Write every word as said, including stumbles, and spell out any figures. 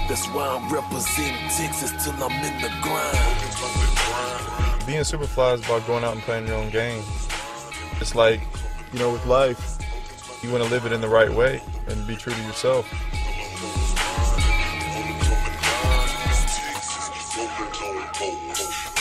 That's why I'm representing Texas till I'm in the grind. Being Superfly is about going out and playing your own game. It's like, you know, with life, you want to live it in the right way and be true to yourself. Texas,